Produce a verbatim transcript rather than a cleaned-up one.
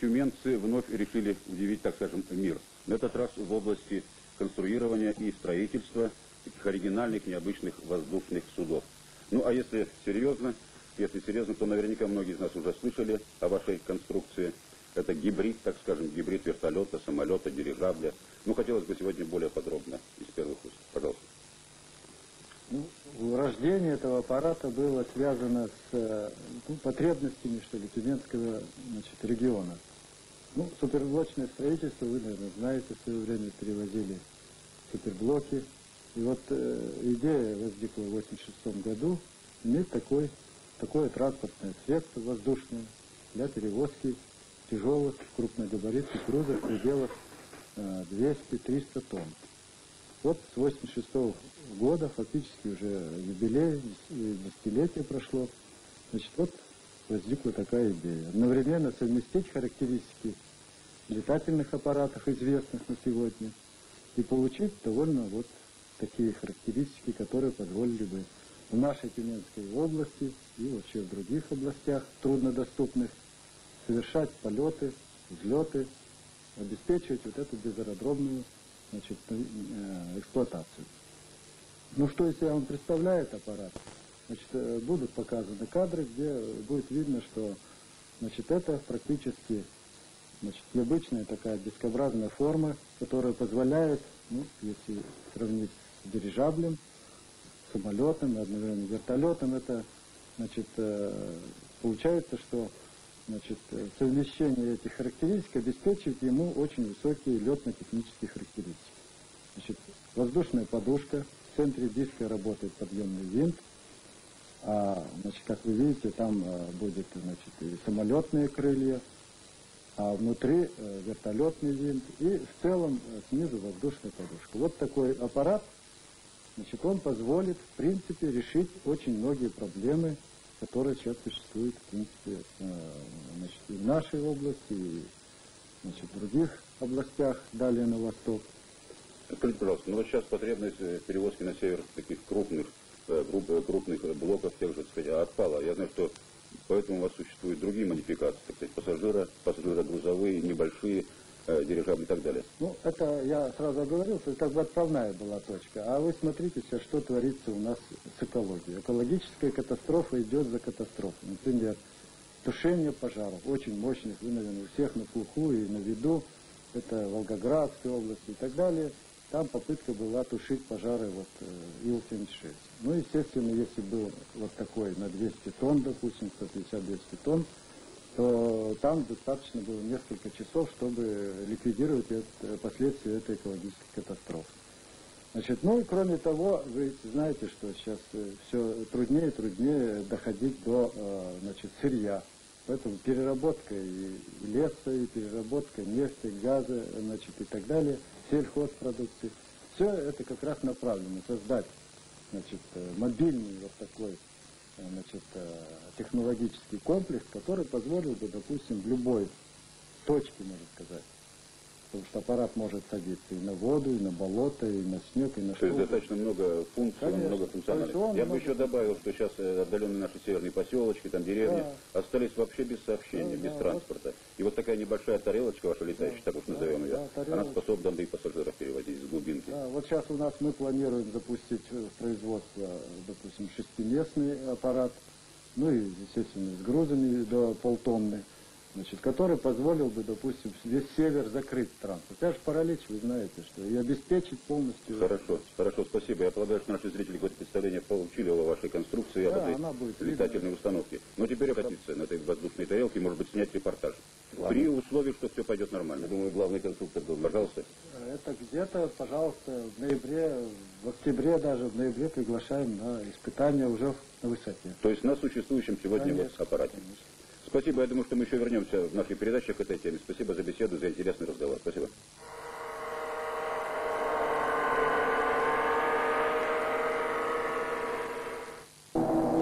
тюменцы вновь решили удивить, так скажем, мир. На этот раз в области конструирования и строительства таких оригинальных, необычных воздушных судов. Ну, а если серьезно, если серьезно, то наверняка многие из нас уже слышали о вашей конструкции. Это гибрид, так скажем, гибрид вертолета, самолета, дирижабля. Ну, хотелось бы сегодня более подробно из первых уст. Пожалуйста. Ну, рождение этого аппарата было связано с ну, потребностями, что ли, Тюменского, значит, региона. Ну, суперблочное строительство, вы, наверное, знаете, в свое время перевозили суперблоки. И вот э, идея возникла в восемьдесят шестом году иметь такой, такое транспортное средство воздушное для перевозки тяжелых крупногабаритных грузов в пределах э, двести-триста тонн. Вот с восемьдесят шестого года, фактически уже юбилей, десятилетие прошло, значит, вот возникла такая идея. Одновременно совместить характеристики летательных аппаратов, известных на сегодня, и получить довольно вот такие характеристики, которые позволили бы в нашей Тюменской области и вообще в других областях труднодоступных совершать полеты, взлеты, обеспечивать вот эту безаэродромную, значит, эксплуатацию. Ну, что из себя он представляет, аппарат? Значит, будут показаны кадры, где будет видно, что, значит, это практически, значит, необычная такая дискообразная форма, которая позволяет, ну, если сравнить с дирижаблем, самолетом, одновременно вертолетом, это, значит, получается, что, значит, совмещение этих характеристик обеспечивает ему очень высокие летно-технические характеристики. Значит, воздушная подушка, в центре диска работает подъемный винт, а, значит, как вы видите, там а, будет, значит, и самолетные крылья, а внутри а, вертолетный винт, и в целом а, снизу воздушная подушка. Вот такой аппарат, значит, он позволит, в принципе, решить очень многие проблемы, которые сейчас существуют, в принципе, значит, и в нашей области, и, значит, в других областях, далее на восток. Скажите, пожалуйста, ну вот сейчас потребность перевозки на север таких крупных, крупных блоков, тех же, так сказать, отпала. Я знаю, что поэтому у вас существуют другие модификации, так сказать, пассажира, пассажирогрузовые, небольшие, дирижабли и так далее. Ну, это я сразу оговорил, что это как бы отправная была точка. А вы смотрите сейчас, что творится у нас с экологией. Экологическая катастрофа идет за катастрофой. Например, тушение пожаров, очень мощных, вы, наверное, у всех на слуху и на виду. Это Волгоградская область и так далее. Там попытка была тушить пожары вот Ил семьдесят шесть. Ну, естественно, если был вот такой на двести тонн, допустим, сто пятьдесят - двести тонн, то там достаточно было несколько часов, чтобы ликвидировать это, последствия этой экологической катастрофы. Значит, ну и кроме того, вы знаете, что сейчас все труднее и труднее доходить до, значит, сырья. Поэтому переработка и леса, и переработка нефти, газа, значит, и так далее, сельхозпродукции, все это как раз направлено создать, значит, мобильный вот такой, значит, технологический комплекс, который позволил бы, допустим, в любой точке, можно сказать, потому что аппарат может садиться и на воду, и на болото, и на снег, и на что. То есть достаточно много функций, Конечно. много функциональности. Я много... бы еще добавил, что сейчас отдаленные наши северные поселочки, там деревни, да, остались вообще без сообщения, да, без да, транспорта. Вот. И вот такая небольшая тарелочка ваша летающая, да, так уж назовем да, ее, да, она способна и пассажиров перевозить с глубинки. Да, вот сейчас у нас мы планируем запустить в производство, допустим, шестиместный аппарат, ну и, естественно, с грузами до полтонны, значит, который позволил бы, допустим, весь север закрыть транспорт. Это же паралич, вы знаете, что и обеспечить полностью... Хорошо, хорошо, спасибо. Я полагаю, что наши зрители какое-то представление получили о вашей конструкции, да, об этой летательной видно. установке. Но теперь обратиться на этой воздушной тарелке, может быть, снять репортаж. Ладно. При условии, что все пойдет нормально. Думаю, главный конструктор был. Пожалуйста. Это где-то, пожалуйста, в ноябре, в октябре даже, в ноябре приглашаем на испытания уже на высоте. То есть на существующем сегодня конечно, вот аппарате. Конечно. Спасибо, я думаю, что мы еще вернемся в нашей передаче к этой теме. Спасибо за беседу, за интересный разговор. Спасибо.